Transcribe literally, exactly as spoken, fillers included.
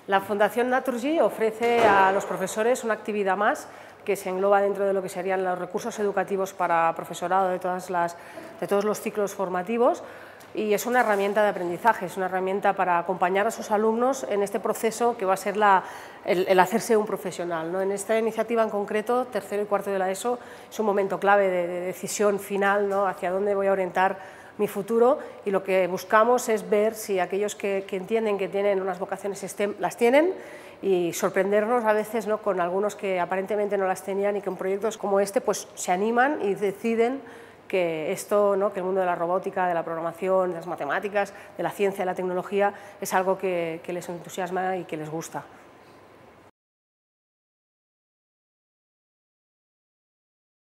La Fundación Naturgy ofrece a los profesores una actividad más que se engloba dentro de lo que serían los recursos educativos para profesorado de, todas las, de todos los ciclos formativos, y es una herramienta de aprendizaje, es una herramienta para acompañar a sus alumnos en este proceso que va a ser la, el, el hacerse un profesional, ¿no? En esta iniciativa en concreto, tercero y cuarto de la ESO, es un momento clave de, de decisión final, ¿no? Hacia dónde voy a orientar mi futuro, y lo que buscamos es ver si aquellos que, que entienden que tienen unas vocaciones STEM las tienen, y sorprendernos a veces, ¿no?, con algunos que aparentemente no las tenían y que en proyectos como este pues, se animan y deciden que esto, ¿no?, que el mundo de la robótica, de la programación, de las matemáticas, de la ciencia, de la tecnología es algo que, que les entusiasma y que les gusta.